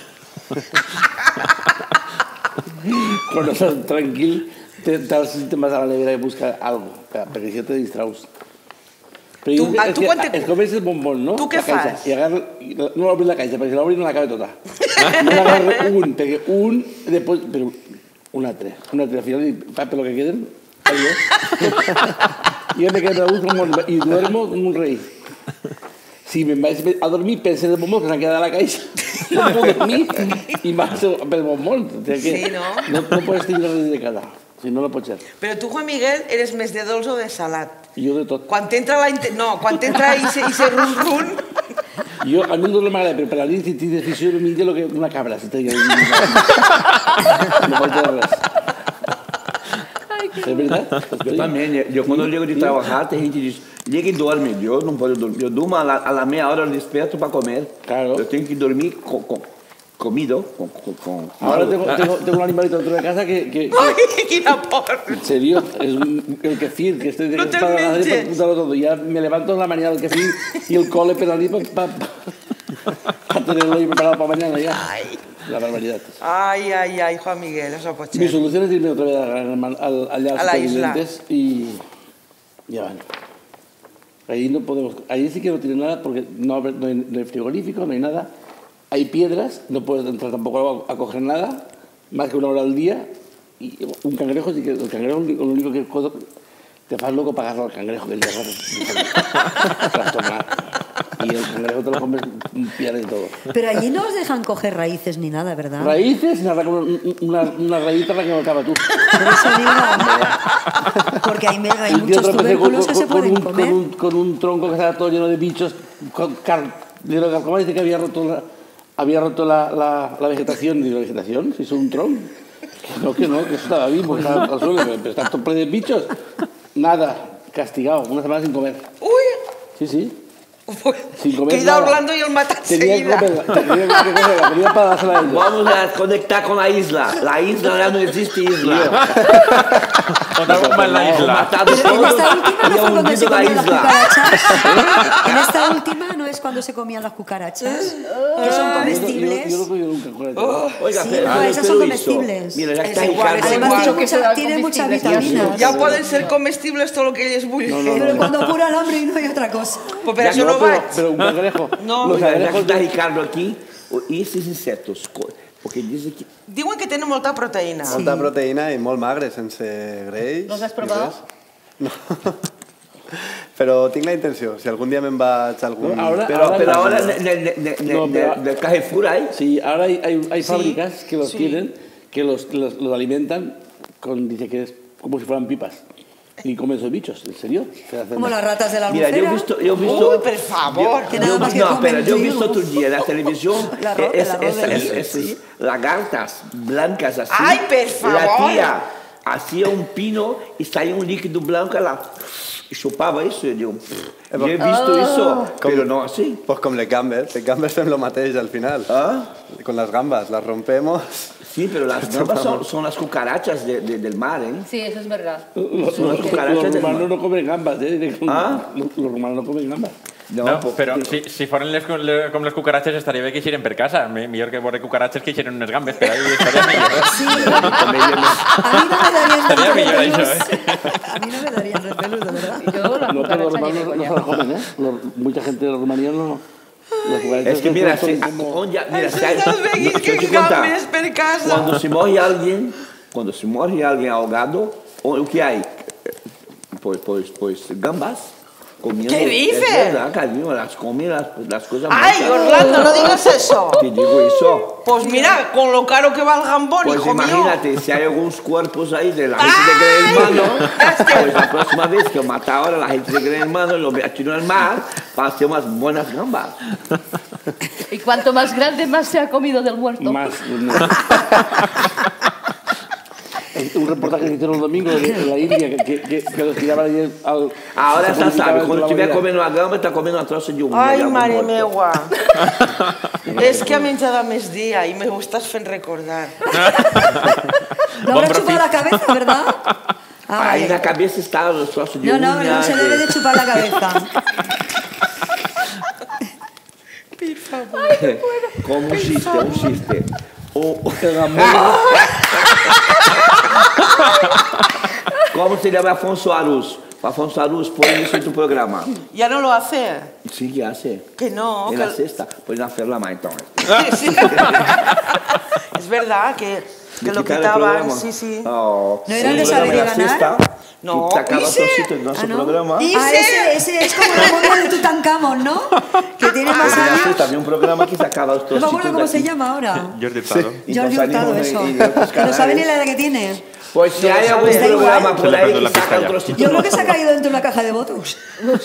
cuando estás tranquil te, te, te vas a la nevera y buscas algo, perquè si no te distraus. Però Tu- jo, ah, és tu que quan te- es comes el bombón, no? Tu què La caixa, fas? I agarra, i la- no l'obris la caixa, perquè si l'obris no l'acaba tota. No l'agarra un, perquè un, després, però un altre, un altre, al final, pa, per lo que queden, adiós. Yo me quedo como y duermo como un rey. Si me vais a dormir, pensé en el bombón que se han quedado en la caixa. No puedo dormir y más el bombón. O sea que Sí, ¿no? No, no puedes tirar de cada. Si no, no pot ser. Però tu, Juan Miguel, eres més de dolç o de salat? Jo de tot. Quan t'entra la... inte- No, quan t'entra i se run-run... Jo, a mi el dolor m'agrada, però per la nit, si tinc decisió, no menja lo que una cabra. Si te... No pot ser res. ¿Es verdad? Yo también, yo cuando llego de trabajar, hay gente que dice, llega y duerme. Yo no puedo dormir. Yo duermo a la, a la media hora, despierto para comer. Claro. Yo tengo que dormir con, con, comido. Con, con, con- Ahora tengo, tengo, tengo un animalito dentro de casa que... que, que Ai, quina por! en serio, es un, el kefir, que estoy de No te para hacer menges. para apuntarlo todo. Ya me levanto en la mañana del kefir y el cole per la nit para pa, pa, pa tenerlo ahí preparado para mañana ya. Ai, La barbaridad. ai, ai, ai, Juan Miguel, això pot Mi ser. solución es irme otra vez al, al, allá A la isla. y ya van. Ahí no podemos, ahí sí que no tiene nada porque no, no, hay, no hay frigorífico, no hay nada. Hay piedras, no puedes entrar tampoco a, a coger nada, más que una hora al día. Y un cangrejo, sí que el cangrejo lo único que te fas loco para agarrar al cangrejo que le trastornar. Y el cangrejo te lo comes piedra y todo. Pero allí no os dejan coger raíces ni nada, ¿verdad? Raíces, nada, una, una, una raíz para que no acaba tú. Por eso digo, porque hay, hay Un tío muchos tropecé tubérculos que se con pueden un, comer. Con un, con un tronco que estaba todo lleno de bichos, con car, lleno de carcoma, dice que había roto la, había roto la, la, la vegetación. Digo, ¿la vegetación? Si es un tronco. Que no, que no, que eso estaba vivo, estaba al suelo, pero está todo pleno de bichos. Nada, castigado, una semana sin comer. Ui! Sí, sí. Sin comer Queda nada. Orlando y el mata Tenía que enseguida. comerla, tenía que comer la comida para dársela a ellos. Vamos a conectar con la isla. La isla ya no existe isla. Otra bomba en la Hemos isla. matado Pero en todos esta última y no fue cuando se hundido la comían las isla. cucarachas. En esta última no es cuando se comían las cucarachas, que son Yo, comestibles. yo no comí nunca con Oh, Oiga, Sí, pero- no, pero esas son eso. comestibles. Mira, ya Es está igual, es Ricardo. igual. Además tiene, que mucha- será tiene muchas comestible, vitaminas. Ya poden ser comestibles tot el que ells vulguin. Pero cuando cura el hambre y no hay otra cosa. Pues per això no pero, vaig. pero un cangrejo. No. Los Oiga, ya que cangrejos está de... Ricardo aquí, y esos insectos, co- porque dice que Diuen que tenen molta proteïna. Molta proteïna i molt magre, sense greix. ¿Los has ni probado? res. No. Però tinc la intenció, si algun dia me'n vaig a algun... Ahora- Pero, ahora pero no. ahora en el, en el- en el- No, pero- en el Carrefour hay. Sí, ahora hay, hay, hay Sí, fábricas que los sí. tienen, que los, los, los alimentan con, dice que es como si fueran pipas. Y comen esos bichos, ¿en serio? Se hacen- Como las ratas de la Mira, yo he albufera. visto, yo he visto, Uy, por favor. Que nada yo- más que no, comen pero yo he visto trigo. otro día en la televisión La ro- es- el arroz es- de es- maíz, esas lagartas blancas así. Ay, por favor. La tía hacía un pino y salía un líquido blanco, la, y chupaba eso. Yo digo, yo he visto eso, pero no así. Pues com les gambes, les gambes fem lo mateix al final. ¿Ah? Con las gambas, las rompemos. Sí, pero las gambas son, son las cucarachas de, de, del mar, ¿eh? Sí, eso es verdad. Los, Son las los- cucarachas los del romanos mar. no comen gambas, ¿eh? ¿Ah? Los, los romanos no comen gambas. No, No, pues, però si, si foren les, le- com les cucaratges estaria bé que eixiren per casa. Mi- Millor que veure cucaratges que eixiren unes gambes, per ahí estaria millor. Eh? Sí, a mí no me darían Estaría millor això, repelos. eh? A mí no me darían repelos, de verdad. Yo la No, pero los cucaracha ni romanos de no, no coña. se las comen, ¿eh? Los- mucha gente de Rumanía no... Las cucarachas es que mira, son si, como- on ya- mira, Això si hay- és el veguis no, que te contar. gambes per casa. Cuando se muere alguien, cuando se muere alguien ahogado, o o que hay, pues, pues, pues gambas. Comiendo. ¿Qué dices? Es verdad, cariño, las comen las, las cosas Ay, muertas. Orlando, no digas eso. Te digo eso. Pues mira, con lo caro que va el gambón, Pues hijo mío. imagínate, si hay algunos cuerpos ahí de la gente de Gran Hermano, pues la próxima vez que mata ahora la gente de Gran Hermano, lo voy a tirar al mar para hacer unas buenas gambas. Y cuanto más grande, más se ha comido del muerto. Más. no. Un reportaje que hicieron el domingo en la India que, que, que, que los tiraban ahí al... Ahora se ya publicaba sabes, en cuando la estiver variedad. comiendo una gamba, está comiendo un trozo de uña. Ai, ya mare muerto. meua. És que ha menjat més dia i me ho estàs fent recordar. No habrá chupado la cabeza, ¿verdad? Ah, Ahí en vale. la cabeza estaban los trozos de No, uña. no, no se debe de chupar la cabeza. Como un chiste, un chiste. O- ¿Cómo se llama Afonso Arús? Afonso Arús, pon eso en tu programa. Ja no lo hace. Sí, ¿qué hace? Que no. En Que... la sexta. Pues no hacerla más entonces. Sí, sí. Es verdad que, que lo Quitar el quitaban, programa. sí, sí. Oh, ¿No era el sí, de saber en la y ganar? sexta, No, y te acaba ¿ese? trocito en nuestro Ah, ¿no? programa. Y- Ah, ese, ese es como la momia de Tutankamón, ¿no? Que tiene más En la años. sexta había un programa que sacaba los No me trocitos acuerdo de cómo se aquí. llama ahora. Jordi Hurtado. Y Jordi nos Hurtado, salimos eso. en- en otros Que no sabe ni canales. la edad que tiene. Pues si No hay lo algún sabe. programa Se por le ahí perdió la que saca pista un ya. trocito. Yo creo que se ha caído dentro de una caja de Botox.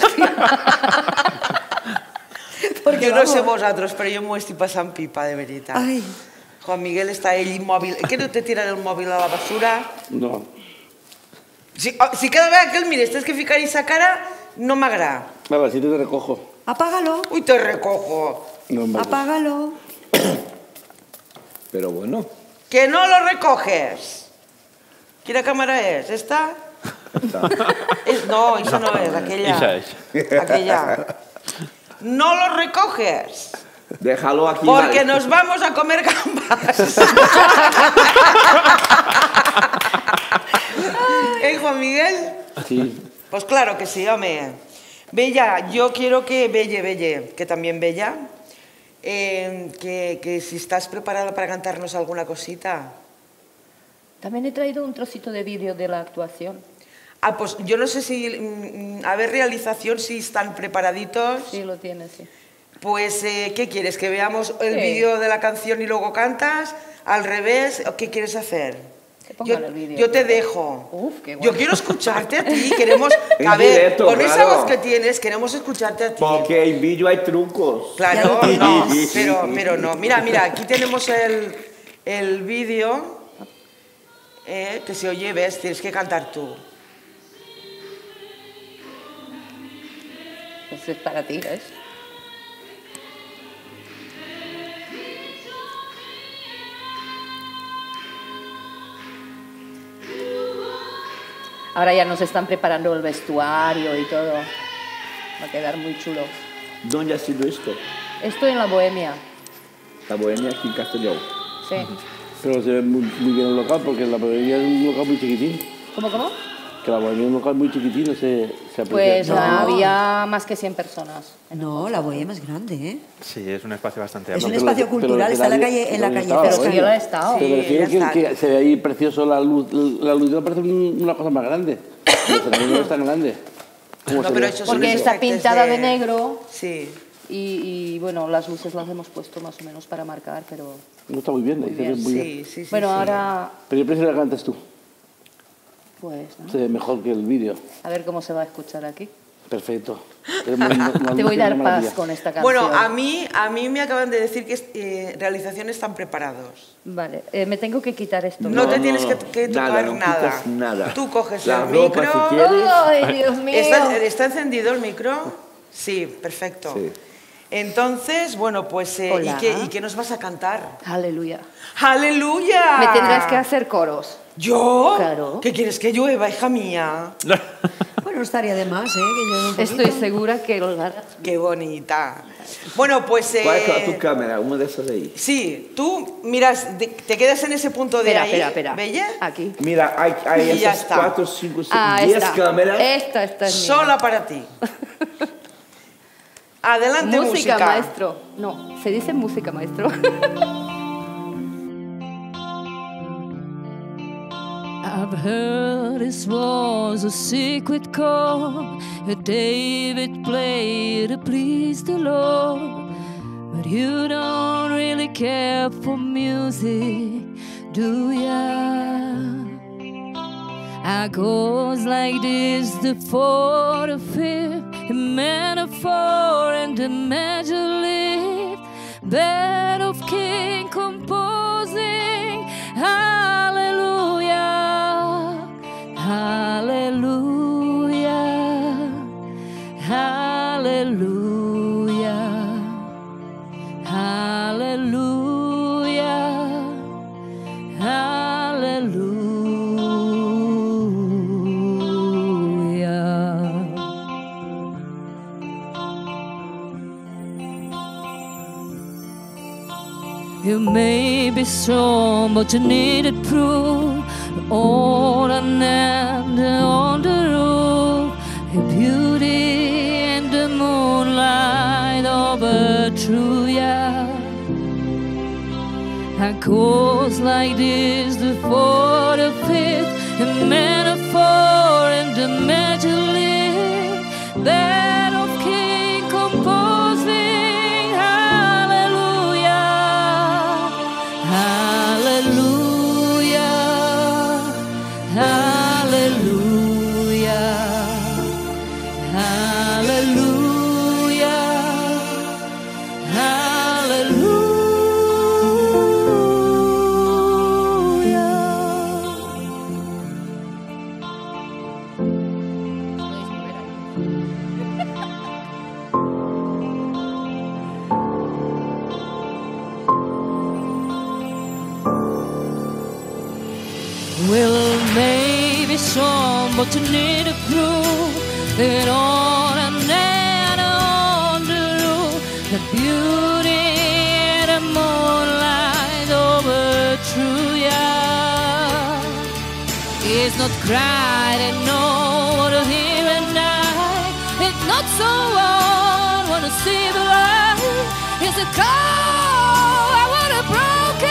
Porque Jo no sé vamos. vosaltres, però jo m'ho estic passant pipa, de veritat. Ai. Juan Miguel està ell immòbil. Que no te tiran el mòbil a la basura? No. Si, oh, si cada vegada que el mires tens que ficar-hi sa cara, no m'agrada. Vale, si te recojo. Apágalo, Ui, te recojo. No, en vale. apágalo. Pero bueno. Que no lo recoges. Quina càmera és? Esta? Es, no, això no és, aquella. Ixa és. Aquella. No lo recoges. Déjalo aquí. Porque vale. nos vamos a comer gambas. ¿Eh, Juan Miguel? Sí. Pues claro que sí, hombre. Bella, yo quiero que Belle, Belle, que también Bella, eh, que, que si estás preparada para cantarnos alguna cosita. También he traído un trocito de vídeo de la actuación. Ah, pues yo no sé si, mm, a ver, realización, si están preparaditos. Sí, lo tiene, sí. Pues, eh, ¿qué quieres? ¿Que veamos el Sí. vídeo de la canción y luego cantas? ¿Al revés? ¿O qué quieres hacer? Que pongan Yo, el vídeo. yo te dejo. Uf, qué Yo bueno. quiero escucharte a ti. Queremos, En a ver, directo, con esa claro. voz que tienes, queremos escucharte a ti. Porque en vídeo hay trucos. Claro, Ya lo no, tienes. pero, pero no. Mira, mira, aquí tenemos el, el vídeo, eh, que se oye, ves, tienes que cantar tú. Pues es para ti, ¿ves? Ahora ya nos están preparando el vestuario y todo. Va a quedar muy chulo. ¿Dónde ha sido esto? Estoy en la Bohemia. La Bohemia aquí en Castellón. Sí. Pero se ve muy, muy bien el local porque la bohemia es un local muy chiquitín. ¿Cómo, cómo? Que la bohemia es un local muy chiquitín, no se, se aprecia. Pues No. había más que cien personas. No, la bohemia es grande, ¿eh? Sí, és un espacio bastante Es amplio. un pero- espacio pero cultural, que está en la nadie- calle, en la nadie calle estaba, Pero Fresca. que yo la he estado. Te Sí, refiero ya que, está. que se ve ahí precioso la luz. La luz parece un- una cosa más grande. El escenario no es tan grande. ¿Cómo No, se pero ve? eso son Porque los está efectos pintada de negro. Sí. Y, y, bueno, las luces las hemos puesto más o menos para marcar, pero No está muy bien, ahí se ve bien, muy Sí, bien. sí, sí. bueno, sí. ahora Pero yo prefiero que cantes tú. pues ¿no? Se ve mejor que el vídeo. A ver cómo se va a escuchar aquí. Perfecto. Te voy a dar paz con esta canción. Bueno, a mí, a mí me acaban de decir que eh, realización están preparados. Vale, eh, me tengo que quitar esto. No, No, te no, tienes no. que, que Nada, tocar no nada. quitas nada. Tú coges La el ropa, micro. si quieres. ¡Ay, Dios mío! ¿Está, ¿Está encendido el micro? Sí, perfecto. Sí. Entonces, bueno, pues, eh, ¿y, Hola. qué, ¿y qué nos vas a cantar? Aleluya. ¡Aleluya! Me tendrás que hacer coros. ¿Yo? Claro. ¿Qué quieres que llueva, hija mía? Bueno, no estaría de más, ¿eh? Que yo un poquito. Estoy segura que lo harás. ¡Qué bonita! Bueno, pues... eh, ¿Cuál es tu cámara? Uno de esos de ahí. Sí, tú miras, de- te quedas en ese punto de Espera, ahí, espera, espera. ¿Bella? Aquí. Mira, hay, hay Y ya esas está. cuatro, cinco, seis, Ah, diez esta. cámaras. Esta, esta es mía. Sola para ti. Adelante, música. Música, maestro. No, se dice música, maestro. I've heard this was a secret chord that David played to please the Lord. But you don't really care for music, do ya? It goes like this, the fourth, the fifth, the metaphor and the major lift. Bed of king composing, hallelujah, hallelujah, hallelujah, hallelujah, hallelujah. You may be strong, but you needed proof. On and on the roof, your beauty and the moonlight overthrew ya. And chords like this, the fourth, the fifth, the metaphor and the major lift. Bed of king composing, hallelujah, hallelujah, hallelujah, hallelujah, Well, maybe some, but you need to prove it on and then on the roof. The beauty and the moonlight overthrew ya. It's not crying, no, what to hear at night. It's not so on, want to see the light. It's a call, I want a broken.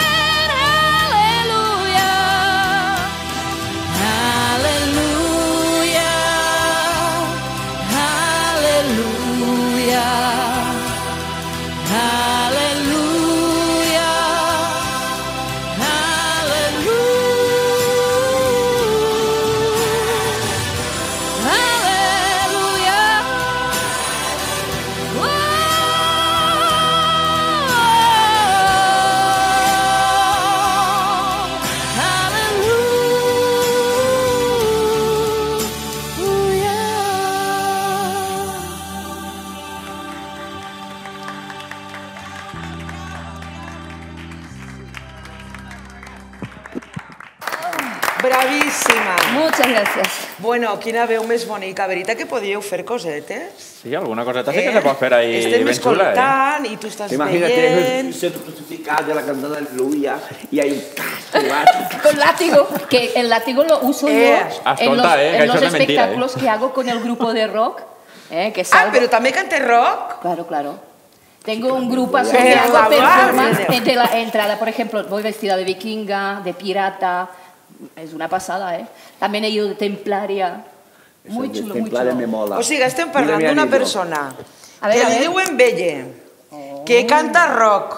Bravíssima. Muchas gracias. Bueno, quina veu més bonica. Veritat que podíeu fer cosetes? Sí, alguna coseta sí que se pot fer ahí Estem ben xula, eh? escoltant i tu estàs Imagínate, veient. ser crucificado, la cantando aleluya, y hay un casco, Con látigo, que el látigo lo uso Eh. yo Ascolta, en los, eh, que en eso los no es mentira, espectáculos que hago con el grupo de rock. Eh, que Ah, salgo. però també cante rock? Claro, claro. Tengo un grupo así Pero que hago la performance madre. de la entrada. Por ejemplo, voy vestida de vikinga, de pirata. Es una pasada, ¿eh? También he ido de templaria. Muy chulo, muy Templaria chulo. me mola. O sigui, estem parlant Mira mi d'una anillo. persona A ver, que a li ver. diuen Belle, que canta rock,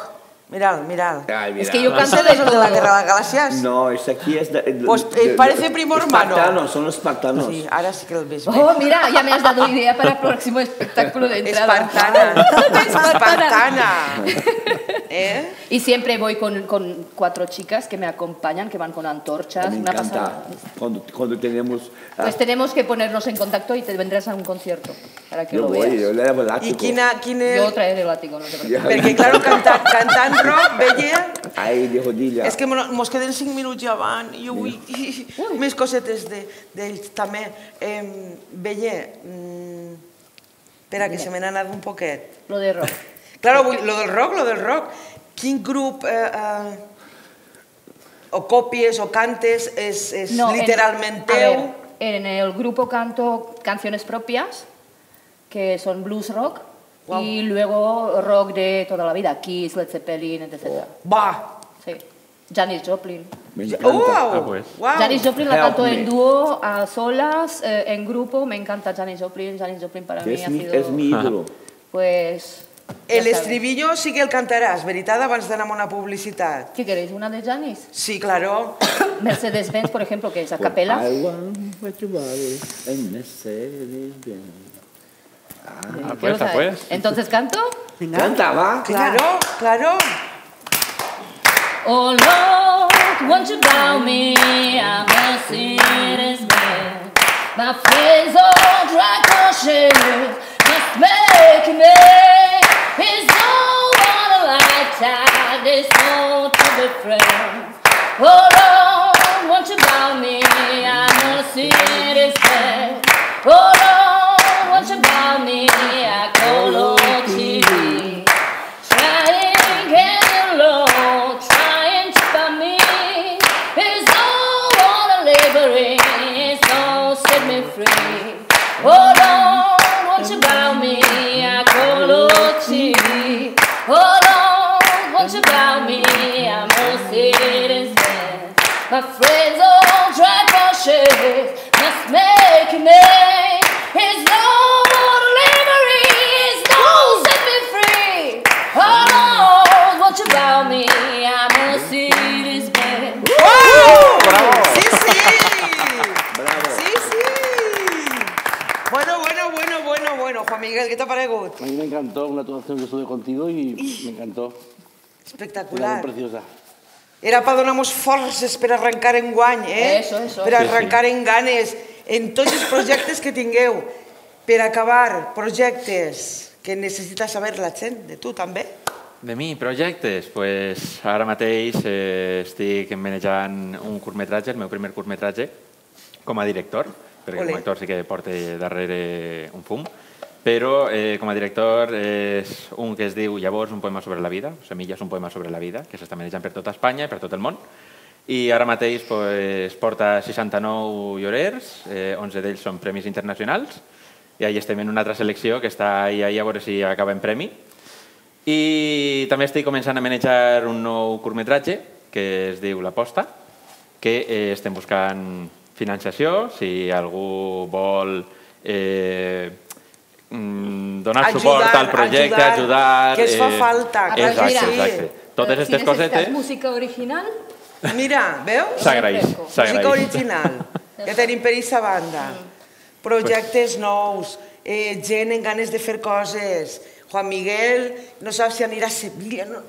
Mirad, mirad. Ay, Es que yo mira. canto ¿Este de no es el de todo. la Guerra de las Galaxias? No, ese aquí es... De, de- Pues, eh, de- de- parece primo hermano. Espartanos, son los espartanos. Sí, ahora sí que el ves. Oh, mira, ya me has dado idea para el próximo espectáculo de entrada. Espartana. Espartana. ¿Eh? Y siempre voy con, con cuatro chicas que me acompañan, que van con antorchas. Me una encanta pasada. cuando, cuando tenemos... ah, Pues tenemos que ponernos en contacto y te vendrás a un concierto para que yo lo voy, veas. yo le hago el I látigo. quina, quin és... Yo traeré el látigo, no te preocupes. Perquè, claro, cantant, cantant rock, veia... Ai, de jodilla. És que mo- mos queden cinc minuts avant i jo vull més cosetes de- d'ells també. Eh, veia... Mm, espera, que se me n'ha anat un poquet. Lo de rock. Claro, vull, lo del rock, lo del rock. Quin grup eh, eh, o copies o cantes és, és No, en- literalment a teu? ver, en el grupo canto canciones propias, que son blues rock, Guau. y luego rock de toda la vida, Kiss, Led Zeppelin, etcétera. Va! Sí. Janis Joplin. Me Oh, encanta. wow! Ah, pues. Wow. Janis Joplin la Help canto me. en dúo, a solas, eh, en grupo. Me encanta Janis Joplin. Janis Joplin para mí Es ha mi, sido... es mi ídolo. Pues... ya El sabes. estribillo sí que el cantaràs, veritat, abans d'anar a una publicitat. ¿Qué queréis? ¿Una de Janis? Sí, claro. Mercedes-Benz, por ejemplo, que es a capela. I want what you body and Mercedes-Benz. Ah, ¿Qué pues, lo ah, sabes? pues. Entonces, ¿canto? Venga. Canta, va. Claro, claro. Oh Lord, won't you bow me? I'm a Mercedes-Benz. My friends all drag crushes, just make me. It's all on a lifetime, it's all to be friends. Oh Lord, won't you bow me? I'm a Mercedes-Benz. Oh Lord, won't you bow me? I call on T V. Trying get along, trying to find me. It's all on a laboring, it's all set me free. Oh Lord, won't you bow me? I call on T V. Oh Lord, won't you bow me? I'm Mercedes-Benz. My friends all drive Porsches, must make me. It's no more delivery, it's no set me free. Oh Lord, won't you bow me? I'm Mercedes-Benz. ¡Wow! ¡Sí, sí! ¡Sí, sí! Bueno, bueno, bueno, bueno, bueno. Juan Miguel, ¿qué te ha parecido? A mí me encantó una actuación que estuve contigo y me encantó. Era Espectacular. preciosa. Era per donar-nos forces per arrencar en guany, eh? Eso, eso. Per Sí, arrencar en ganes en tots els projectes que tingueu. Per acabar, projectes que necessita saber la gent, de tu també. De mi, projectes? Pues ara mateix eh, estic manejant un curtmetratge, el meu primer curtmetratge, com a director, perquè Ole. com a actor sí que porta darrere un fum, però eh, com a director és un que es diu Llavors, un poema sobre la vida, Semilles, un poema sobre la vida, que s'està manejant per tota Espanya i per tot el món. I ara mateix pues, porta seixanta-nou llorers, eh, onze d'ells són premis internacionals, i ahí estem en una altra selecció que està ahí, ahí a veure si acaba en premi. I també estic començant a manejar un nou curtmetratge que es diu L'Aposta, que eh, estem buscant financiació, si algú vol eh, mm, donar Ajudar, suport al projecte, ajudar, ajudar... que es fa eh, falta. Ah, pues Exacte, mira. exacte. Totes Eh, aquestes si cosetes necesitas música original, Mira, veus? s'agraeix. Música s'agraeix. original. Ja tenim per aquesta banda. Projectes nous, eh, gent en ganes de fer coses. Juan Miguel no sap si anirà a Sevilla. No.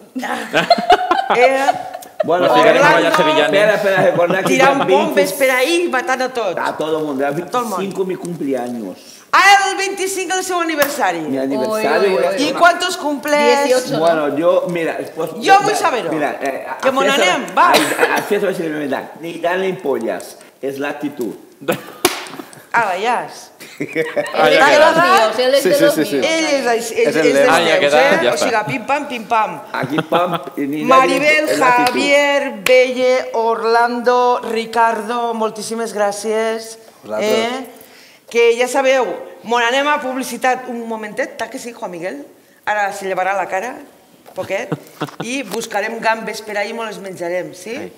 Eh, Bueno, Nos ficarem Orlando. allà sevillanes. Espera, espera, recordar que tirant el veinte bombes per ahí, matant a tots. a todo el mundo. El Todo el mundo. veinticinco mi cumpleaños. Ah, el veinticinc el seu aniversari. Mi aniversario. Uy, uy, voy a uy. hacer ¿Y una- cuántos cumples? dieciocho. Bueno, yo, mira... Pues, Yo voy a saberlo. Mira, eh, a- Que a mon César- anem, va. A, a César se le verdad. Ni darle pollas. Es la actitud. Ah, veies. él es de los míos, él es Sí, de sí, los sí, sí. míos. Ell és, és, és, És el és dels lema. Ah, ja meus, queda, eh? ja O està. sigui, pim-pam, pim-pam. Aquí, pam. ni darle- Maribel, es la actitud. Javier, Belle, Orlando, Ricardo, moltíssimes gràcies. Vosaltres. Eh? Que ja sabeu, mon anem a publicitat un momentet, ta que sí, Juan Miguel? Ara se llevarà la cara, poquet, i buscarem gambes per ahir i mos les menjarem, sí? Ai.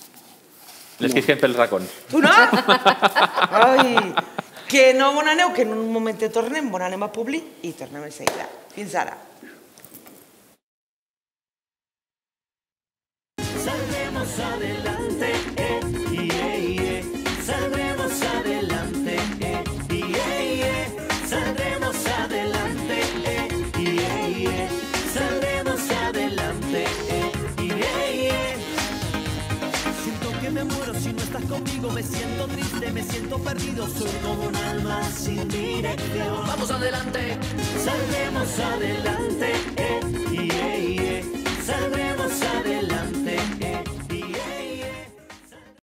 Les quisquen pels racons. Tu no? Ai, que no mon aneu, que en un momentet tornem, mon anem a publi i tornem de seguida. Fins ara. adelante, eh, yeah, yeah. Saldremos adelante, eh, yeah, yeah. Saldremos adelante, eh, yeah, yeah. Saldremos adelante, eh, yeah, yeah. Siento que me muero si no estás conmigo, me siento triste, me siento perdido, soy como un alma sin dirección. Vamos adelante, saldremos adelante, eh.